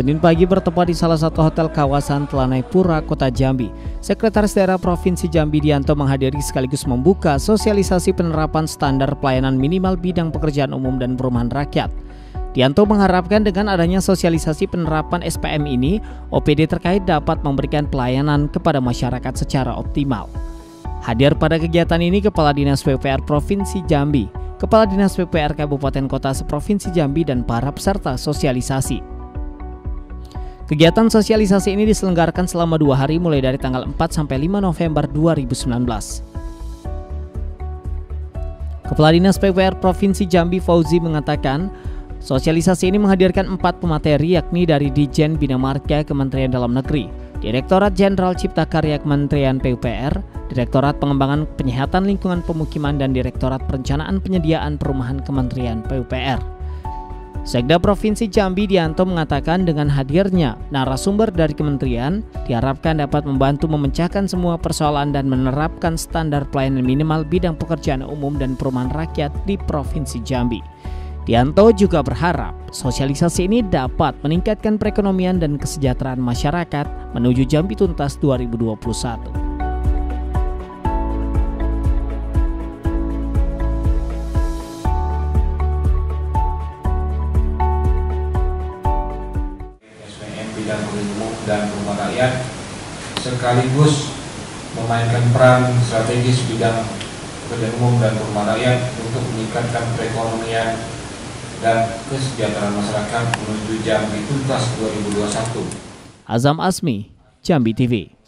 Senin pagi bertempat di salah satu hotel kawasan Telanai Pura, Kota Jambi. Sekretaris Daerah Provinsi Jambi Dianto menghadiri sekaligus membuka sosialisasi penerapan standar pelayanan minimal bidang pekerjaan umum dan perumahan rakyat. Dianto mengharapkan dengan adanya sosialisasi penerapan SPM ini, OPD terkait dapat memberikan pelayanan kepada masyarakat secara optimal. Hadir pada kegiatan ini Kepala Dinas PUPR Provinsi Jambi, Kepala Dinas PUPR Kabupaten Kota Seprovinsi Jambi dan para peserta sosialisasi. Kegiatan sosialisasi ini diselenggarakan selama 2 hari mulai dari tanggal 4 sampai 5 November 2019. Kepala Dinas PUPR Provinsi Jambi Fauzi mengatakan, sosialisasi ini menghadirkan 4 pemateri yakni dari Dijen Bina Marga Kementerian Dalam Negeri, Direktorat Jenderal Cipta Karya Kementerian PUPR, Direktorat Pengembangan Penyihatan Lingkungan Pemukiman dan Direktorat Perencanaan Penyediaan Perumahan Kementerian PUPR. Sekda Provinsi Jambi Dianto mengatakan dengan hadirnya narasumber dari kementerian diharapkan dapat membantu memecahkan semua persoalan dan menerapkan standar pelayanan minimal bidang pekerjaan umum dan perumahan rakyat di Provinsi Jambi. Dianto juga berharap sosialisasi ini dapat meningkatkan perekonomian dan kesejahteraan masyarakat menuju Jambi Tuntas 2021. Bidang pekerjaan umum dan perumahan rakyat sekaligus memainkan peran strategis bidang pekerjaan umum dan perumahan rakyat untuk meningkatkan perekonomian dan kesejahteraan masyarakat menuju Jambi Tuntas 2021. Azam Asmi, Jambi TV.